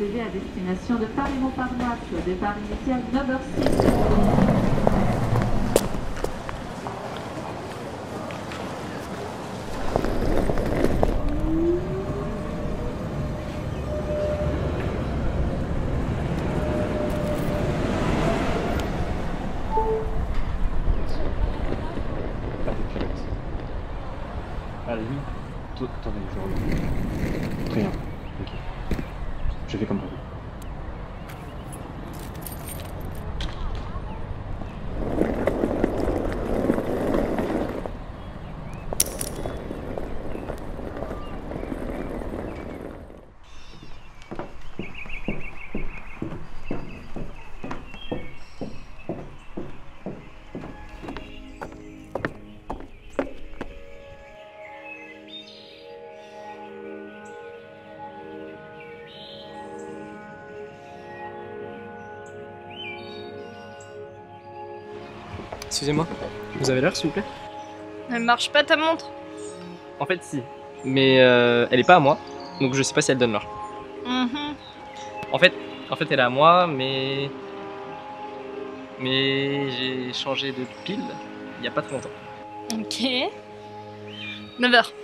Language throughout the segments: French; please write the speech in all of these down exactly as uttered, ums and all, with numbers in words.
T G à destination de Paris-Montparnasse, départ initial neuf heures six. À la limite, toi, attendez, je reviens. Très bien. Ok. Je fais comme prévu. Excusez-moi, vous avez l'heure s'il vous plaît? Elle marche pas ta montre? En fait si, mais euh, elle est pas à moi, donc je sais pas si elle donne l'heure. Mhm. En fait, en fait elle est à moi, mais... Mais j'ai changé de pile il y a pas très longtemps. Ok. neuf heures.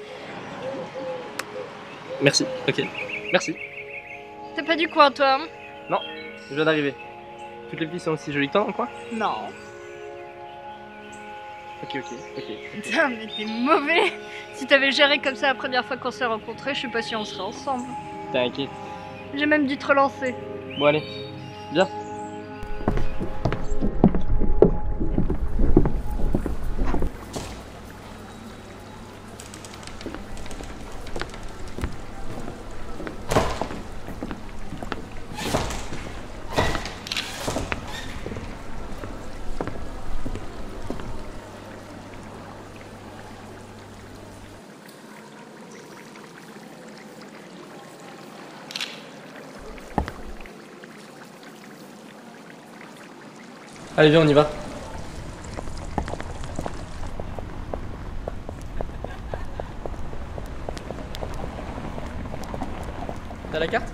Merci, ok, merci. T'as pas du coin toi? Non, je viens d'arriver. Toutes les filles sont aussi jolies que toi dans le coin? Non. Ok, ok, ok. Putain mais t'es mauvais. Si t'avais géré comme ça la première fois qu'on s'est rencontrés, je sais pas si on serait ensemble. T'inquiète. J'ai même dû te relancer. Bon allez, viens. Allez viens on y va. T'as la carte?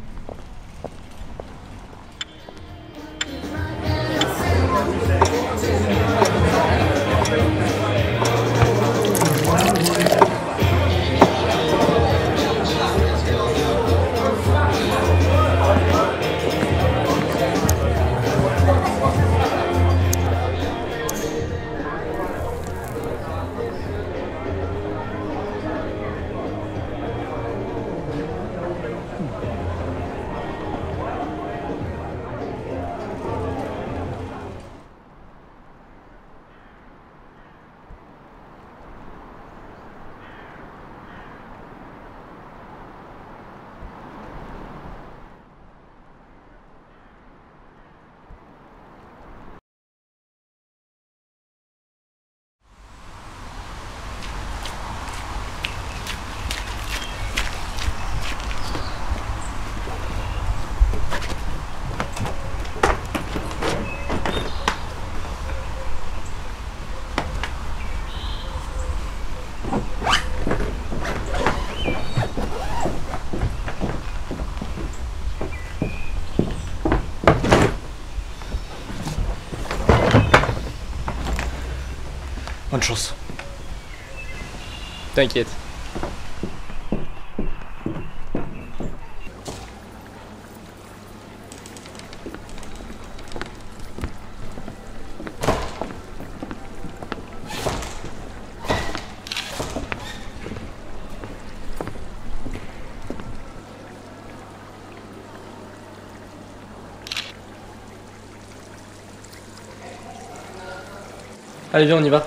Bonne chance. T'inquiète. Allez viens on y va.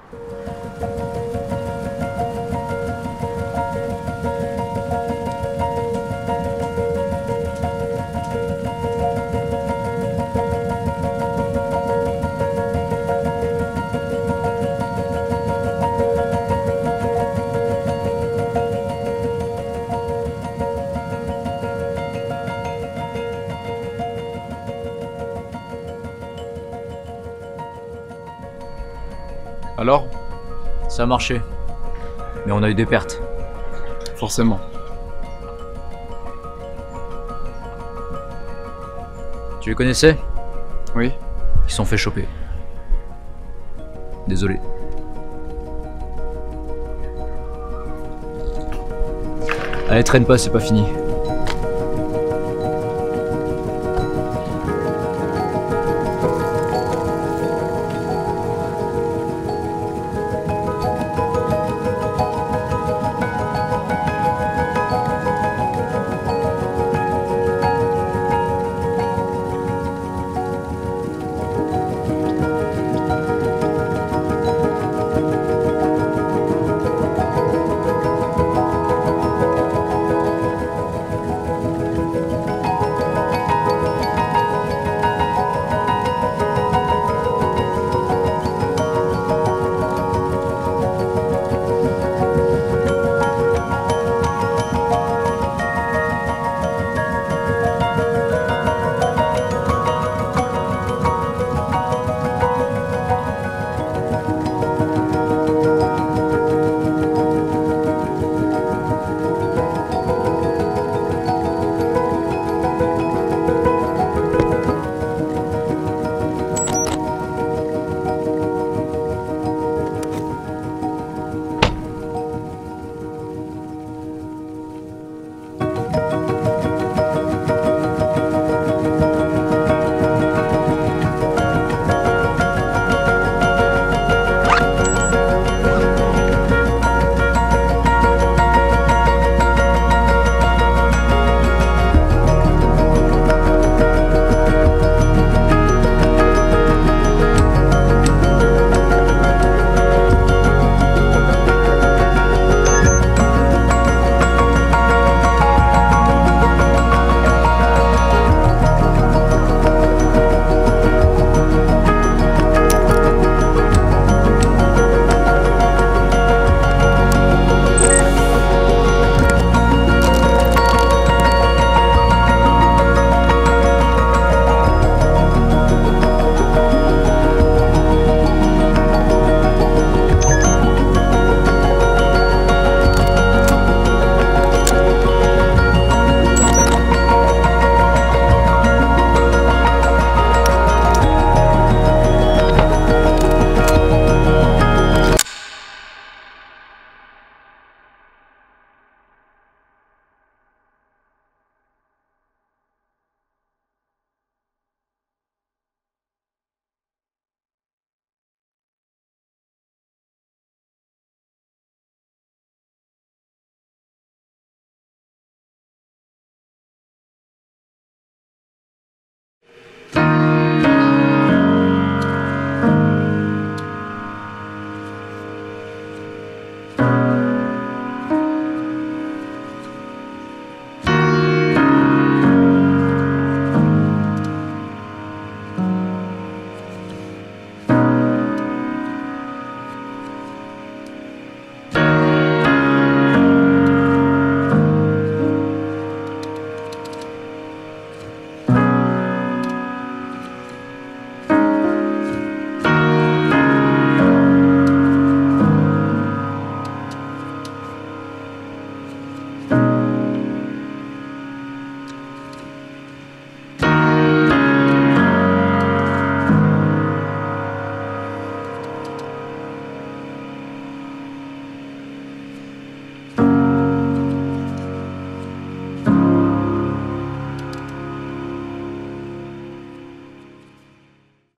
Alors? Ça a marché. Mais on a eu des pertes. Forcément. Tu les connaissais? Oui. Ils se sont fait choper. Désolé. Allez, traîne pas, c'est pas fini.